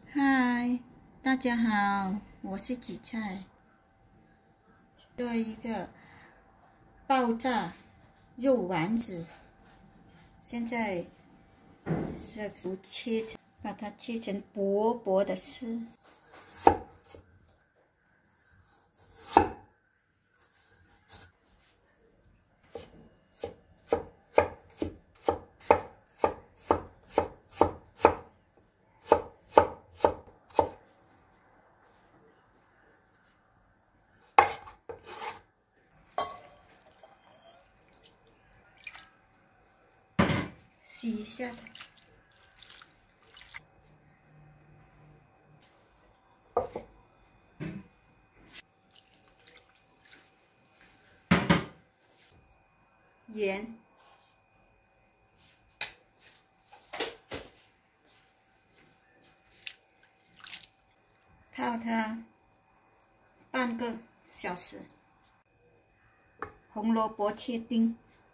嗨，大家好，我是紫菜。做一个爆炸肉丸子，现在是把它切成薄薄的丝。洗一下的，盐，泡它半个小时。红萝卜切丁。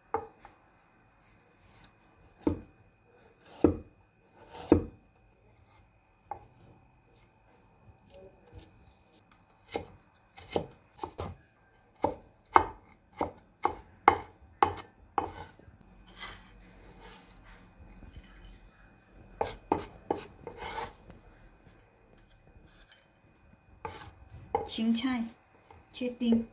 芹菜切丁，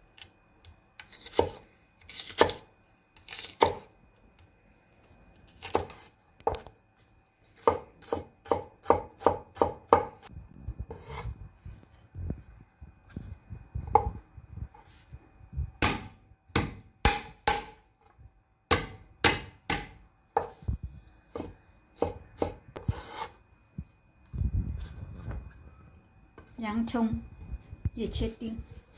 洋葱也切丁，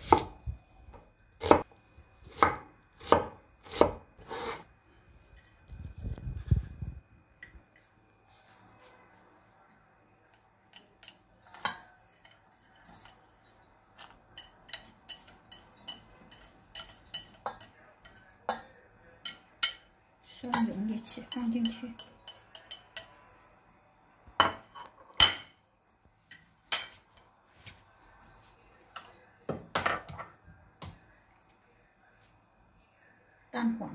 蒜蓉也放进去。蛋黄，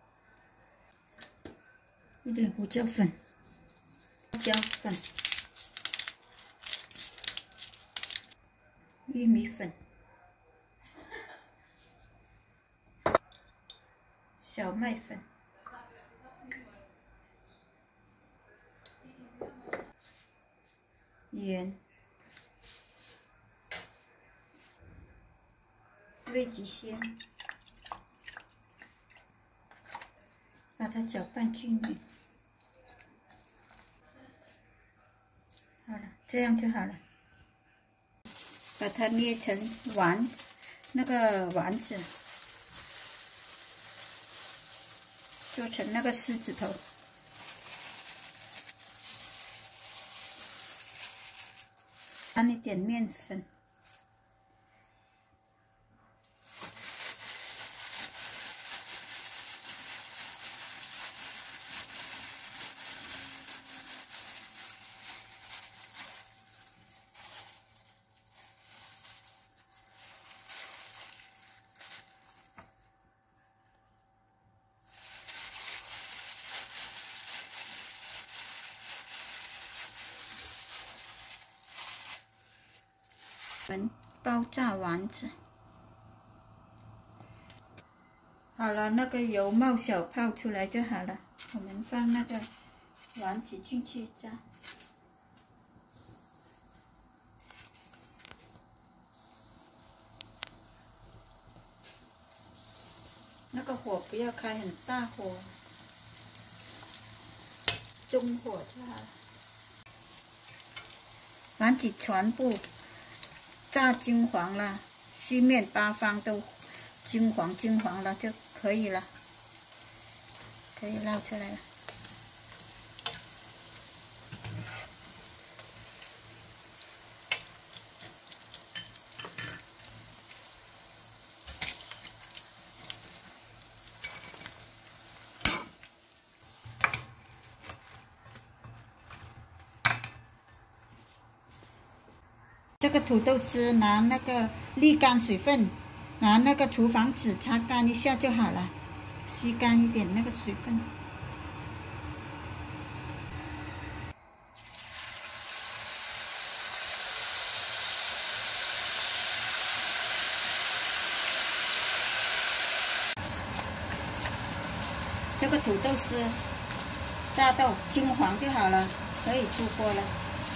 一点胡椒粉、花椒粉、玉米粉、小麦粉、盐、味极鲜。把它搅拌均匀，好了，这样就好了。把它捏成丸子，做成那个狮子头。加一点面粉。爆炸丸子，好了，那个油冒小泡出来就好了。我们放那个丸子进去炸，那个火不要开很大火，中火就好了。丸子全部炸金黄了，四面八方都金黄了就可以了，可以捞出来了。 这个土豆丝拿那个沥干水分，拿那个厨房纸擦干一下就好了，吸干一点那个水分。这个土豆丝炸到金黄就好了，可以出锅了。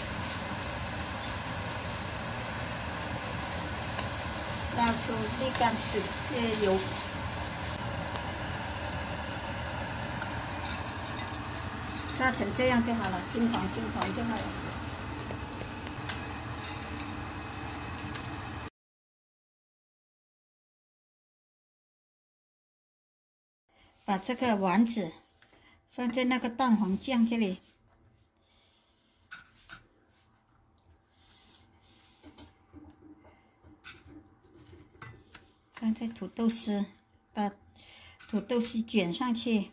倒出沥干水油，炸成这样就好了，金黄就好了。把这个丸子放在那个蛋黄酱这里，放在土豆丝，把土豆丝卷上去，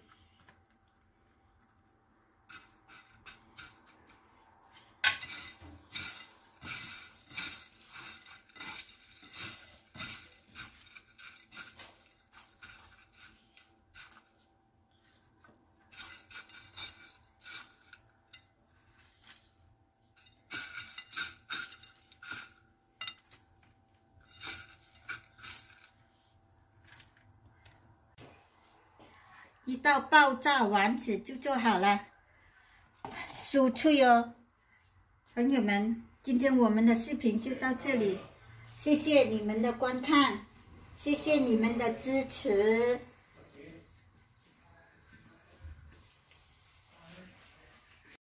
一道爆炸丸子就做好了，酥脆哦！朋友们，今天我们的视频就到这里，谢谢你们的观看，谢谢你们的支持。